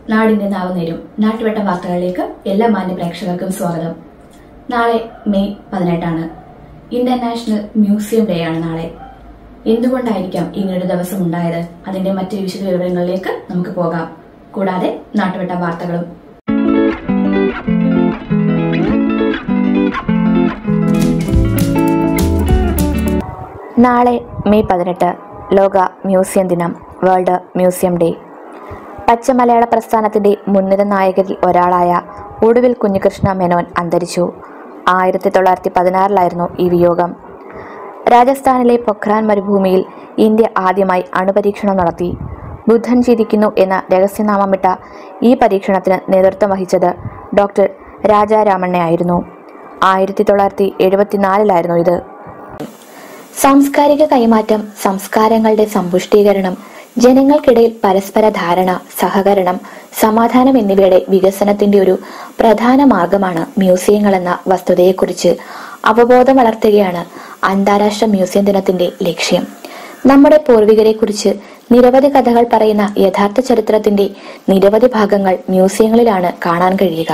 നാടിന്റെ നാവുനേരും നാട്ടുവട്ടം വാർത്തകളിലേക്ക് എല്ലാ മാന്യ പ്രേക്ഷകർക്കും സ്വാഗതം. നാളെ മെയ് 18 ഇന്റർനാഷണൽ മ്യൂസിയം ഡേ ആണ്. നാളെ എന്തുകൊണ്ടായിരിക്കാം ഇങ്ങനൊരു ദിവസം ഉണ്ടായത്? അതിന്റെ മറ്റ് വിശദ വിവരങ്ങളിലേക്ക് നമുക്ക് പോകാം. കൂടാതെ നാട്ടുവട്ടം വാർത്തകളും. നാളെ മെയ് 18 ലോക മ്യൂസിയം ദിനം, വേൾഡ് മ്യൂസിയം ഡേ. പച്ചമലയാള പ്രസ്ഥാനത്തിന്റെ മുൻനിര നായകരിൽ ഒരാളായ ഒടുവിൽ കുഞ്ഞികൃഷ്ണ മേനോൻ അന്തരിച്ചു. 1916 ഈ വിയോഗം. രാജസ്ഥാനിലെ പൊഖ്രാൻ മരുഭൂമിയിൽ ഇന്ത്യ ആദ്യമായി അണുപരീക്ഷണം നടത്തി. ബുദ്ധൻ ചിരിക്കുന്നു എന്ന രഹസ്യനാമമിട്ട ഈ പരീക്ഷണത്തിന് നേതൃത്വം വഹിച്ചത് ഡോക്ടർ രാജാരാമണ്ണയായിരുന്നു. 1974 ഇത്. സാംസ്കാരിക കൈമാറ്റം, സംസ്കാരങ്ങളുടെ സമ്പുഷ്ടീകരണം, ജനങ്ങൾക്കിടയിൽ പരസ്പര ധാരണ, സഹകരണം, സമാധാനം എന്നിവയുടെ വികസനത്തിന്റെ ഒരു പ്രധാന മാർഗമാണ് മ്യൂസിയങ്ങൾ എന്ന വസ്തുതയെക്കുറിച്ച് അവബോധം വളർത്തുകയാണ് അന്താരാഷ്ട്ര മ്യൂസിയം ദിനത്തിന്റെ ലക്ഷ്യം. നമ്മുടെ പൂർവികരെ കുറിച്ച് നിരവധി കഥകൾ പറയുന്ന യഥാർത്ഥ ചരിത്രത്തിന്റെ നിരവധി ഭാഗങ്ങൾ മ്യൂസിയങ്ങളിലാണ് കാണാൻ കഴിയുക.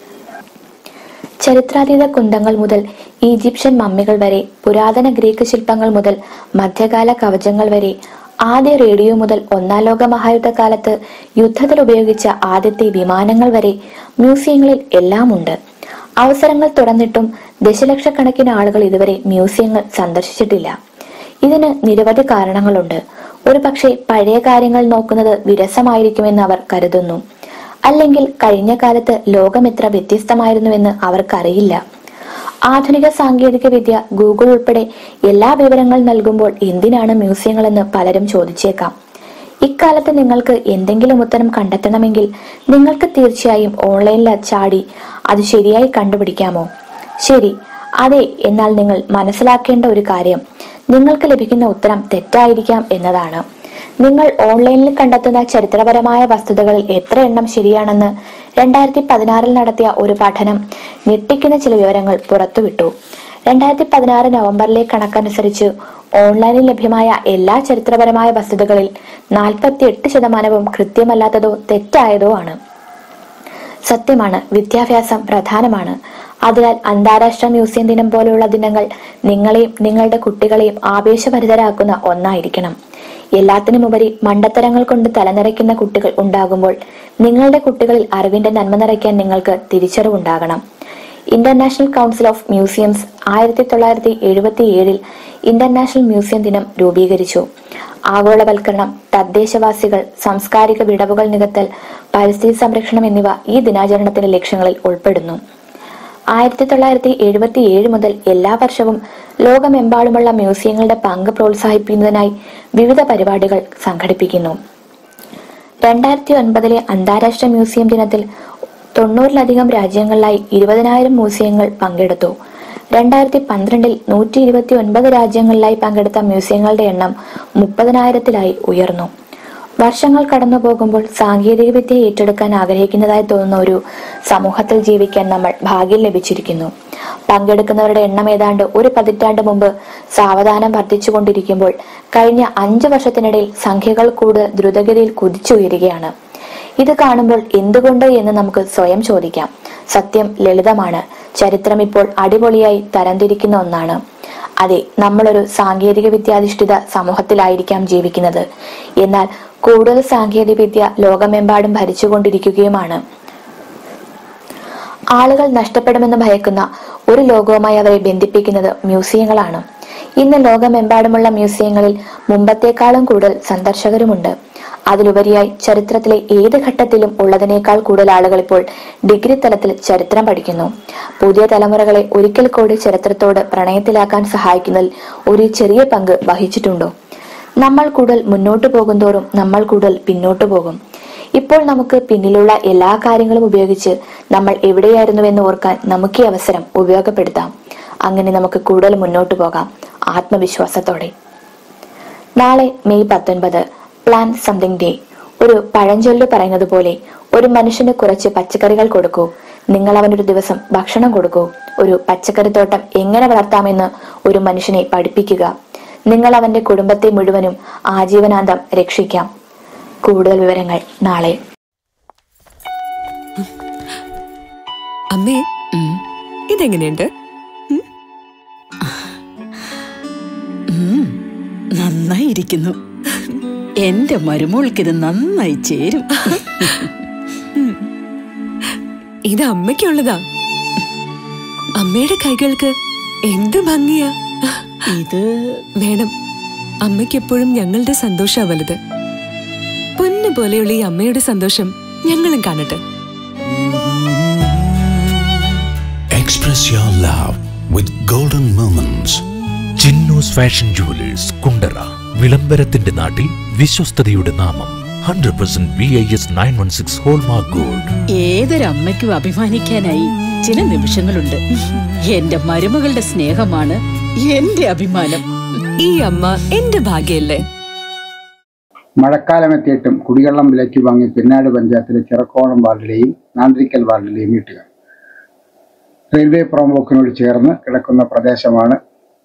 ചരിത്രാതീത കുന്തങ്ങൾ മുതൽ ഈജിപ്ഷ്യൻ മമ്മികൾ വരെ, പുരാതന ഗ്രീക്ക് ശില്പങ്ങൾ മുതൽ മധ്യകാല കവചങ്ങൾ വരെ, ആദ്യ റേഡിയോ മുതൽ ഒന്നാം ലോക മഹായുദ്ധകാലത്ത് യുദ്ധത്തിൽ ഉപയോഗിച്ച ആദ്യത്തെ വിമാനങ്ങൾ വരെ മ്യൂസിയങ്ങളിൽ എല്ലാം ഉണ്ട്. അവസരങ്ങൾ തുറന്നിട്ടും ദശലക്ഷക്കണക്കിന് ആളുകൾ ഇതുവരെ മ്യൂസിയങ്ങൾ സന്ദർശിച്ചിട്ടില്ല. ഇതിന് നിരവധി കാരണങ്ങളുണ്ട്. ഒരു പക്ഷേ പഴയ കാര്യങ്ങൾ നോക്കുന്നത് വിരസമായിരിക്കുമെന്ന് അവർ കരുതുന്നു. അല്ലെങ്കിൽ കഴിഞ്ഞ കാലത്ത് ലോകം എത്ര വ്യത്യസ്തമായിരുന്നുവെന്ന് അവർക്കറിയില്ല. ആധുനിക സാങ്കേതിക വിദ്യ, ഗൂഗിൾ ഉൾപ്പെടെ എല്ലാ വിവരങ്ങളും നൽകുമ്പോൾ എന്തിനാണ് മ്യൂസിയങ്ങളെന്ന് പലരും ചോദിച്ചേക്കാം. ഇക്കാലത്ത് നിങ്ങൾക്ക് എന്തെങ്കിലും ഉത്തരം കണ്ടെത്തണമെങ്കിൽ നിങ്ങൾക്ക് തീർച്ചയായും ഓൺലൈനിൽ ചാടി അത് ശരിയായി കണ്ടുപിടിക്കാമോ? ശരി, അതെ. എന്നാൽ നിങ്ങൾ മനസ്സിലാക്കേണ്ട ഒരു കാര്യം, നിങ്ങൾക്ക് ലഭിക്കുന്ന ഉത്തരം തെറ്റായിരിക്കാം എന്നതാണ്. നിങ്ങൾ ഓൺലൈനിൽ കണ്ടെത്തുന്ന ചരിത്രപരമായ വസ്തുതകളിൽ എത്ര എണ്ണം ശരിയാണെന്ന് 2016 നടത്തിയ ഒരു പഠനം ഞെട്ടിക്കുന്ന ചില വിവരങ്ങൾ പുറത്തുവിട്ടു. 2016 നവംബറിലെ കണക്കനുസരിച്ച് ഓൺലൈനിൽ ലഭ്യമായ എല്ലാ ചരിത്രപരമായ വസ്തുതകളിൽ 48% കൃത്യമല്ലാത്തതോ തെറ്റായതോ ആണ്. സത്യമാണ്, വിദ്യാഭ്യാസം പ്രധാനമാണ്. അതിനാൽ അന്താരാഷ്ട്ര മ്യൂസിയം ദിനം പോലുള്ള ദിനങ്ങൾ നിങ്ങളെയും നിങ്ങളുടെ കുട്ടികളെയും ആവേശഭരിതരാക്കുന്ന ഒന്നായിരിക്കണം. എല്ലാത്തിനുമുപരി മണ്ടത്തരങ്ങൾ കൊണ്ട് തലനിറയ്ക്കുന്ന കുട്ടികൾ ഉണ്ടാകുമ്പോൾ നിങ്ങളുടെ കുട്ടികളിൽ അറിവിന്റെ നന്മ നിറയ്ക്കാൻ നിങ്ങൾക്ക് തിരിച്ചറിവുണ്ടാകണം. International council of museums 1977 international museum ദിനം രൂപീകരിച്ചു. ആഗോളവൽക്കരണം, തദ്ദേശവാസികൾ, സാംസ്കാരിക വിടവുകൾ നികത്തൽ, പരിസ്ഥിതി സംരക്ഷണം എന്നിവ ഈ ദിനാചരണത്തിന്റെ ലക്ഷ്യങ്ങളിൽ ഉൾപ്പെടുന്നു. 1977 മുതൽ എല്ലാ വർഷവും ലോകമെമ്പാടുമുള്ള മ്യൂസിയങ്ങളുടെ പങ്ക് പ്രോത്സാഹിപ്പിക്കുന്നതിനായി വിവിധ പരിപാടികൾ സംഘടിപ്പിക്കുന്നു. 2009 അന്താരാഷ്ട്ര മ്യൂസിയം ദിനത്തിൽ 90-ലധികം രാജ്യങ്ങളിലായി 20,000 മ്യൂസിയങ്ങൾ പങ്കെടുത്തു. 2012 129 രാജ്യങ്ങളിലായി പങ്കെടുത്ത മ്യൂസിയങ്ങളുടെ എണ്ണം 30,000-ായി ഉയർന്നു. വർഷങ്ങൾ കടന്നു പോകുമ്പോൾ സാങ്കേതിക വിദ്യ ഏറ്റെടുക്കാൻ ആഗ്രഹിക്കുന്നതായി തോന്നുന്ന ഒരു സമൂഹത്തിൽ ജീവിക്കാൻ നമ്മൾ ഭാഗ്യം ലഭിച്ചിരിക്കുന്നു. പങ്കെടുക്കുന്നവരുടെ എണ്ണം ഏതാണ്ട് ഒരു പതിറ്റാണ്ട് മുമ്പ് സാവധാനം വർദ്ധിച്ചുകൊണ്ടിരിക്കുമ്പോൾ കഴിഞ്ഞ 5 വർഷത്തിനിടയിൽ സംഖ്യകൾ കൂടുതൽ ദ്രുതഗതിയിൽ കുതിച്ചുയരുകയാണ്. ഇത് കാണുമ്പോൾ എന്തുകൊണ്ട് എന്ന് നമുക്ക് സ്വയം ചോദിക്കാം. സത്യം ലളിതമാണ്. ചരിത്രം ഇപ്പോൾ അടിപൊളിയായി തരംതിരിക്കുന്ന ഒന്നാണ്. അതെ, നമ്മളൊരു സാങ്കേതിക വിദ്യാധിഷ്ഠിത സമൂഹത്തിലായിരിക്കാം ജീവിക്കുന്നത്. എന്നാൽ കൂടുതൽ സാങ്കേതിക വിദ്യ ലോകമെമ്പാടും ഭരിച്ചുകൊണ്ടിരിക്കുകയുമാണ്. ആളുകൾ നഷ്ടപ്പെടുമെന്ന് ഭയക്കുന്ന ഒരു ലോകവുമായി അവരെ ബന്ധിപ്പിക്കുന്നത് മ്യൂസിയങ്ങളാണ്. ഇന്ന് ലോകമെമ്പാടുമുള്ള മ്യൂസിയങ്ങളിൽ മുമ്പത്തേക്കാളും കൂടുതൽ സന്ദർശകരുമുണ്ട്. അതിലുപരിയായി ചരിത്രത്തിലെ ഏത് ഘട്ടത്തിലും ഉള്ളതിനേക്കാൾ കൂടുതൽ ആളുകൾ ഇപ്പോൾ ഡിഗ്രി തലത്തിൽ ചരിത്രം പഠിക്കുന്നു. പുതിയ തലമുറകളെ ഒരിക്കൽ കൂടി ചരിത്രത്തോട് പ്രണയത്തിലാക്കാൻ സഹായിക്കുന്നതിൽ ഒരു ചെറിയ പങ്ക് വഹിച്ചിട്ടുണ്ടോ? നമ്മൾ കൂടുതൽ മുന്നോട്ട് പോകുന്തോറും നമ്മൾ കൂടുതൽ പിന്നോട്ട് പോകും. ഇപ്പോൾ നമുക്ക് പിന്നിലുള്ള എല്ലാ കാര്യങ്ങളും ഉപയോഗിച്ച് നമ്മൾ എവിടെയായിരുന്നുവെന്ന് ഓർക്കാൻ നമുക്ക് ഈ അവസരം ഉപയോഗപ്പെടുത്താം. അങ്ങനെ നമുക്ക് കൂടുതൽ മുന്നോട്ട് പോകാം ആത്മവിശ്വാസത്തോടെ. നാളെ മെയ് 19 പ്ലാൻ സംതിങ് ഡേ. ഒരു പഴഞ്ചൊല്ല് പറയുന്നത് പോലെ ഒരു മനുഷ്യന് കുറച്ച് പച്ചക്കറികൾ കൊടുക്കൂ, നിങ്ങൾ അവനൊരു ദിവസം ഭക്ഷണം കൊടുക്കൂ. ഒരു പച്ചക്കറിത്തോട്ടം എങ്ങനെ വളർത്താമെന്ന് ഒരു മനുഷ്യനെ പഠിപ്പിക്കുക. നിങ്ങൾ അവന്റെ കുടുംബത്തെ മുഴുവനും ആജീവനാന്തം രക്ഷിക്കാം. കൂടുതൽ വിവരങ്ങൾ നാളെ. അമ്മേ, ഇതെങ്ങനെയുണ്ട്? നന്നായിരിക്കുന്നു. എന്റെ മരുമോൾക്കിത് നന്നായി ചേരും. ഇത് അമ്മയ്ക്കുള്ളതാ. അമ്മയുടെ കൈകൾക്ക് എന്ത് ഭംഗിയാ. ഇത് വേണം. അമ്മയ്ക്ക് എപ്പോഴും ഞങ്ങളുടെ സന്തോഷാ വലുത്. പൊന്നു പോലെയുള്ള ഈ അമ്മയുടെ സന്തോഷം ഞങ്ങളും കാണട്ടെ. Express your love with golden moments. Chinnus fashion jewellers Kundara. വിളംബരത്തിന്റെ നാട്ടിൽ വിശ്വസ്തയുടെ നാമം. 100% BIS 916 ഹോൾമാർക്ക് ഗോൾഡ്. ഏതൊരമ്മയ്ക്കും അഭിമാനിക്കാനായി ചില നിമിഷങ്ങളുണ്ട്. എന്റെ മരുമകളുടെ സ്നേഹമാണ് എന്റെ അഭിമാനം. ഈ അമ്മ എന്റെ ഭാഗ്യല്ലേ. മഴക്കാലമെത്തിയിട്ടും കുടിവെള്ളം വിലയ്ക്ക് വാങ്ങി പിന്നാട് പഞ്ചായത്തിലെ ചിറക്കോണം വാർഡിലെയും നാന്ത്രിക്കൽ വാർഡിലെയും വീട്ടുകാർ. റെയിൽവേ പുറമ്പോക്കിനോട് ചേർന്ന് കിടക്കുന്ന പ്രദേശമാണ്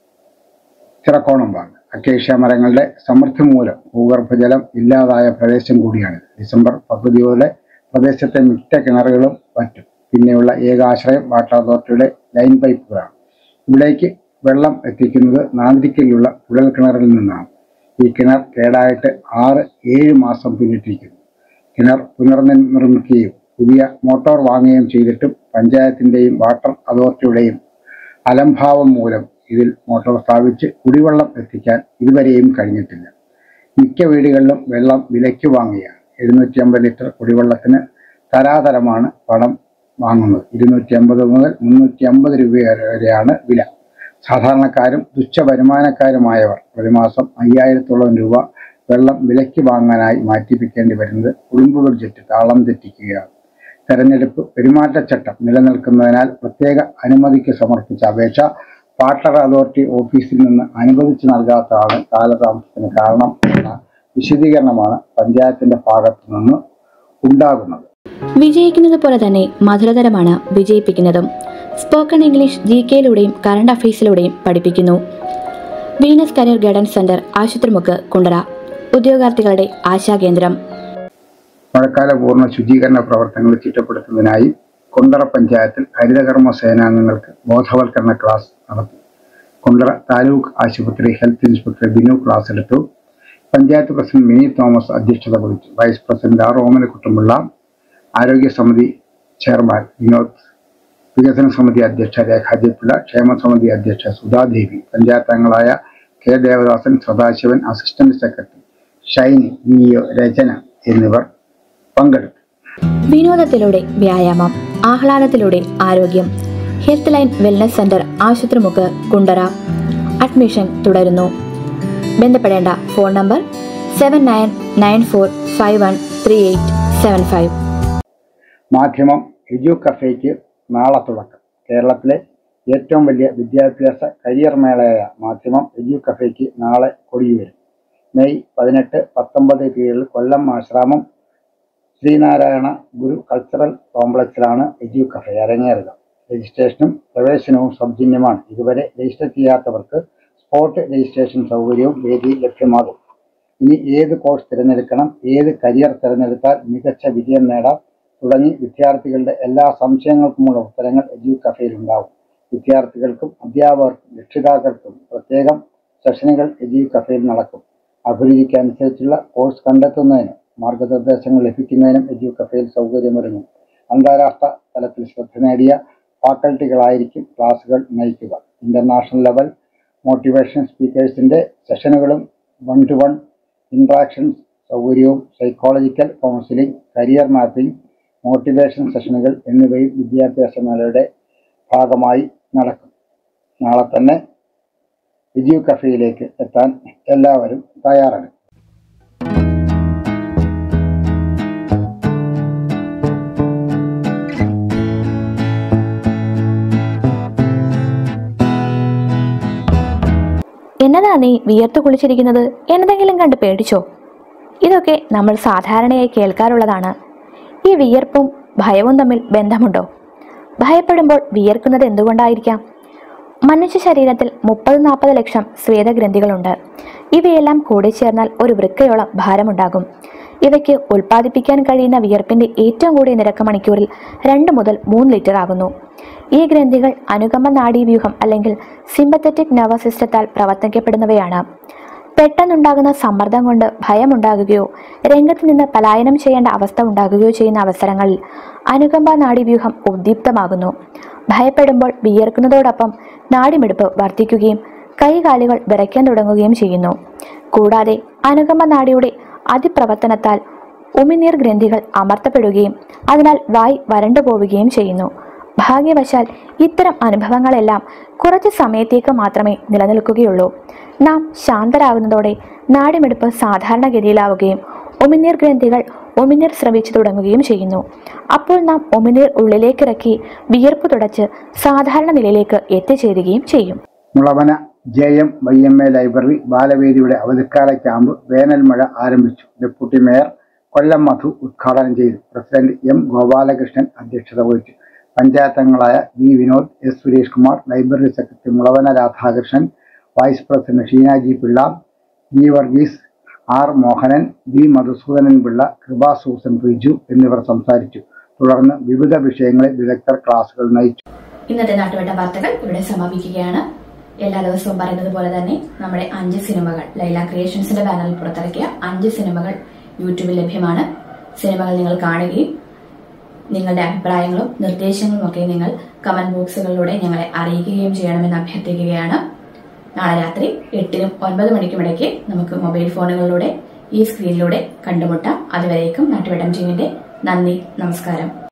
ചിറക്കോണം വാർഡ്. അക്കേഷ്യ മരങ്ങളുടെ സമൃദ്ധി മൂലം ഭൂഗർഭജലം ഇല്ലാതായ പ്രദേശം കൂടിയാണ്. ഡിസംബർ പകുതിയോടെ പ്രദേശത്തെ മിക്ക കിണറുകളും വറ്റും. പിന്നെയുള്ള ഏക ആശ്രയം വാട്ടർ അതോറിറ്റിയുടെ ലൈൻ പൈപ്പുകളാണ്. ഇവിടേക്ക് വെള്ളം എത്തിക്കുന്നത് നാന്ത്രിക്കലിലുള്ള കുഴൽ കിണറിൽ നിന്നാണ്. ഈ കിണർ കേടായിട്ട് 6-7 മാസം പിന്നിട്ടിരിക്കുന്നു. കിണർ പുനർനിർമ്മിക്കുകയും പുതിയ മോട്ടോർ വാങ്ങുകയും ചെയ്തിട്ടും പഞ്ചായത്തിൻ്റെയും വാട്ടർ അതോറിറ്റിയുടെയും അലംഭാവം മൂലം ഇതിൽ മോട്ടോർ സ്ഥാപിച്ച് കുടിവെള്ളം എത്തിക്കാൻ ഇതുവരെയും കഴിഞ്ഞിട്ടില്ല. മിക്ക വീടുകളിലും വെള്ളം വിലയ്ക്ക് വാങ്ങുകയാണ്. 750 ലിറ്റർ കുടിവെള്ളത്തിന് തരാതരമാണ് പണം വാങ്ങുന്നത്. 250 മുതൽ 350 രൂപ വരെയാണ് വില. സാധാരണക്കാരും തുച്ഛ വരുമാനക്കാരുമായവർ പ്രതിമാസം 5000-ഓളം രൂപ വെള്ളം വിലയ്ക്ക് വാങ്ങാനായി മാറ്റിപ്പിക്കേണ്ടി വരുന്നത് കുടുംബ ബഡ്ജറ്റ് താളം തെറ്റിക്കുകയാണ്. തെരഞ്ഞെടുപ്പ് പെരുമാറ്റച്ചട്ടം നിലനിൽക്കുന്നതിനാൽ പ്രത്യേക അനുമതിക്ക് സമർപ്പിച്ച അപേക്ഷ വാട്ടർ അതോറിറ്റി ഓഫീസിൽ നിന്ന് അനുവദിച്ചു നൽകാത്തതാണ് കാലതാമസത്തിന് കാരണം എന്ന വിശദീകരണമാണ് പഞ്ചായത്തിന്റെ ഭാഗത്തു നിന്ന് ഉണ്ടാകുന്നത്. വിജയിക്കുന്നത് പോലെ തന്നെ മധുരതരമാണ് വിജയിപ്പിക്കുന്നതും. സ്പോക്കൺ ഇംഗ്ലീഷ് GK-യിലൂടെയും കറണ്ട് അഫയേഴ്സിലൂടെയും പഠിപ്പിക്കുന്നു. Venus career guidance centre, Ashupathrimukku, Kundara. ഉദ്യോഗാർത്ഥികളുടെ ആശാകേന്ദ്രം. മഴക്കാല പൂർണ്ണ ശുചീകരണ പ്രവർത്തനങ്ങൾ ചിട്ടപ്പെടുത്തുന്നതിനായി കുണ്ടറ പഞ്ചായത്തിൽ ഹരിതകർമ്മ സേനാംഗങ്ങൾക്ക് ബോധവൽക്കരണ ക്ലാസ് നടത്തി. കുണ്ടറ താലൂക്ക് ആശുപത്രി ഹെൽത്ത് ഇൻസ്പെക്ടർ ബിനു ക്ലാസ് എടുത്തു. പഞ്ചായത്ത് പ്രസിഡന്റ് മിനി തോമസ് അധ്യക്ഷത വഹിച്ചു. വൈസ് പ്രസിഡന്റ് ആർ ഓമനക്കുട്ടൻപിള്ള, ആരോഗ്യ സമിതി ചെയർമാൻ വിനോദ്, വികസന സമിതി അധ്യക്ഷ രേഖാജിപിള്ള, ക്ഷേമ സമിതി അധ്യക്ഷ സുധാദേവി, പഞ്ചായത്ത് അംഗങ്ങളായ K Devadasan, Sadasivan, assistant secretary Shiny, VEO Rachana എന്നിവർ പങ്കെടുത്തു. വിനോദത്തിലൂടെ വ്യായാമം, ആഹ്ലാദത്തിലൂടെ ആരോഗ്യം. Health line wellness centre, Ashupathrimukku, Kundara. Admission തുടരുന്നു. ബന്ധപ്പെടേണ്ട ഫോൺ നമ്പർ 7994513875. മാധ്യമം എഡ്യൂ കഫേക്ക് നാളെ തുടക്കം. കേരളത്തിലെ ഏറ്റവും വലിയ വിദ്യാഭ്യാസ കരിയർ മേളയായ മാധ്യമം എഡ്യൂ കഫേക്ക് നാളെ കൊടിയുയരും. മെയ് 18-19 തീയതികളിൽ കൊല്ലം ആശ്രാമം ശ്രീനാരായണ ഗുരു കൾച്ചറൽ കോംപ്ലക്സിലാണ് എഡ്യൂ കഫേ അരങ്ങേറുക. രജിസ്ട്രേഷനും പ്രവേശനവും സൗജന്യമാണ്. ഇതുവരെ രജിസ്റ്റർ ചെയ്യാത്തവർക്ക് സ്പോട്ട് രജിസ്ട്രേഷൻ സൗകര്യവും വേദിയിൽ ലഭ്യമാകും. ഇനി ഏത് കോഴ്സ് തിരഞ്ഞെടുക്കണം, ഏത് കരിയർ തിരഞ്ഞെടുത്താൽ മികച്ച വിജയം നേടാം തുടങ്ങി വിദ്യാർത്ഥികളുടെ എല്ലാ സംശയങ്ങൾക്കുമുള്ള ഉത്തരങ്ങൾ എഡ്യൂ കഫേയിൽ ഉണ്ടാവും. വിദ്യാർത്ഥികൾക്കും അധ്യാപകർക്കും രക്ഷിതാക്കൾക്കും പ്രത്യേകം സെഷനുകൾ എഡ്യൂ കഫേയിൽ നടക്കും. അഭിരുചിക്കനുസരിച്ചുള്ള കോഴ്സ് കണ്ടെത്തുന്നതിനും മാർഗനിർദ്ദേശങ്ങൾ ലഭിക്കുന്നതിനും എഡ്യൂ കഫേയിൽ സൗകര്യമൊരുങ്ങും. അന്താരാഷ്ട്ര തലത്തിൽ ശ്രദ്ധ നേടിയ ഫാക്കൽറ്റികളായിരിക്കും ക്ലാസുകൾ നയിക്കുക. ഇന്റർനാഷണൽ ലെവൽ മോട്ടിവേഷൻ സ്പീക്കേഴ്സിന്റെ സെഷനുകളും 1-to-1 ഇന്ററാക്ഷൻസ് സൗകര്യവും psychological counselling, career mapping, motivation സെഷനുകൾ എന്നിവയും വിദ്യാഭ്യാസ മേളയുടെ ഭാഗമായി നടക്കും. നാളെ തന്നെ എഡ്യൂ കഫേയിലേക്ക് എത്താൻ എല്ലാവരും തയ്യാറാണ്. എന്നതാ നീ വിയർത്തു കുളിച്ചിരിക്കുന്നത്? എന്തെങ്കിലും കണ്ട് പേടിച്ചോ? ഇതൊക്കെ നമ്മൾ സാധാരണയായി കേൾക്കാറുള്ളതാണ്. ഈ വിയർപ്പും ഭയവും തമ്മിൽ ബന്ധമുണ്ടോ? ഭയപ്പെടുമ്പോൾ വിയർക്കുന്നത് എന്തുകൊണ്ടായിരിക്കാം? മനുഷ്യ ശരീരത്തിൽ 30-40 ലക്ഷം സ്വേദഗ്രന്ഥികളുണ്ട്. ഇവയെല്ലാം കൂടിച്ചേർന്നാൽ ഒരു വൃക്കയോളം ഭാരമുണ്ടാകും. ഇവയ്ക്ക് ഉൽപ്പാദിപ്പിക്കാൻ കഴിയുന്ന വിയർപ്പിന്റെ ഏറ്റവും കൂടിയ നിരക്ക് മണിക്കൂറിൽ 2 മുതൽ 3 ലിറ്റർ ആകുന്നു. ഈ ഗ്രന്ഥികൾ അനുകമ്പ നാഡീവ്യൂഹം അല്ലെങ്കിൽ സിമ്പത്തറ്റിക് നെർവസ് സിസ്റ്റത്താൽ പ്രവർത്തിക്കപ്പെടുന്നവയാണ്. പെട്ടെന്നുണ്ടാകുന്ന സമ്മർദ്ദം കൊണ്ട് ഭയമുണ്ടാകുകയോ രംഗത്ത് നിന്ന് പലായനം ചെയ്യേണ്ട അവസ്ഥ ഉണ്ടാകുകയോ ചെയ്യുന്ന അവസരങ്ങളിൽ അനുകമ്പ നാഡീവ്യൂഹം ഉദ്ദീപ്തമാകുന്നു. ഭയപ്പെടുമ്പോൾ വിയർക്കുന്നതോടൊപ്പം നാഡിമിടിപ്പ് വർദ്ധിക്കുകയും കൈകാലുകൾ വിറയ്ക്കാൻ തുടങ്ങുകയും ചെയ്യുന്നു. കൂടാതെ അനുകമ്പ നാഡിയുടെ അതിപ്രവർത്തനത്താൽ ഉമിനീർ ഗ്രന്ഥികൾ അമർത്തപ്പെടുകയും അതിനാൽ വായ് വരണ്ടു പോവുകയും ചെയ്യുന്നു. ഭാഗ്യവശാൽ ഇത്തരം അനുഭവങ്ങളെല്ലാം കുറച്ച് സമയത്തേക്ക് മാത്രമേ നിലനിൽക്കുകയുള്ളൂ. നാം ശാന്തരാകുന്നതോടെ നാഡിമിടിപ്പ് സാധാരണഗതിയിലാവുകയും ഉമിനീർ ഗ്രന്ഥികൾ ഉമിനീർ സ്രവിച്ചു തുടങ്ങുകയും ചെയ്യുന്നു. അപ്പോൾ നാം ഉമിനീർ ഉള്ളിലേക്കിറക്കി വിയർപ്പ് തുടച്ച് സാധാരണ നിലയിലേക്ക് എത്തിച്ചേരുകയും ചെയ്യും. മുളവന JMYMA ലൈബ്രറി ബാലവേദിയുടെ അവധിക്കാല ക്യാമ്പ് വേനൽ മഴ ആരംഭിച്ചു. ഡെപ്യൂട്ടി മേയർ കൊല്ലം മധു ഉദ്ഘാടനം ചെയ്തു. പ്രസിഡന്റ് M ഗോപാലകൃഷ്ണൻ അധ്യക്ഷത വഹിച്ചു. പഞ്ചായത്ത് അംഗങ്ങളായ V Vinod, S Suresh Kumar, library secretary Mulavana Radhakrishnan, vice president Sheena G Pillai, G Varghese, R Mohanan, B Madhusoodanan Pillai, Kripa Susan Riju എന്നിവർ സംസാരിച്ചു. തുടർന്ന് വിവിധ വിഷയങ്ങളിൽ വിദഗ്ധർ ക്ലാസുകൾ നയിച്ചു. ഇന്നത്തെ നാട്ടുവട്ട വാർത്തകൾ ഇവിടെ സമാപിക്കുകയാണ്. എല്ലാ ദിവസവും പറയുന്നത് പോലെ തന്നെ നമ്മുടെ 5 സിനിമകൾ ലൈല ക്രിയേഷൻസിന്റെ ബാനറിൽ പുറത്തിറക്കിയ 5 സിനിമകൾ യൂട്യൂബിൽ ലഭ്യമാണ്. സിനിമകൾ നിങ്ങൾ കാണുകയും നിങ്ങളുടെ അഭിപ്രായങ്ങളും നിർദ്ദേശങ്ങളും ഒക്കെ നിങ്ങൾ കമന്റ് ബോക്സുകളിലൂടെ ഞങ്ങളെ അറിയിക്കുകയും ചെയ്യണമെന്ന് അഭ്യർത്ഥിക്കുകയാണ്. നാളെ രാത്രി 8-നും 9 മണിക്കും ഇടയ്ക്ക് നമുക്ക് മൊബൈൽ ഫോണുകളിലൂടെ ഈ സ്ക്രീനിലൂടെ കണ്ടുമുട്ടാം. അതുവരേക്കും നാട്ടുവട്ടം ടീമിന്റെ നന്ദി, നമസ്കാരം.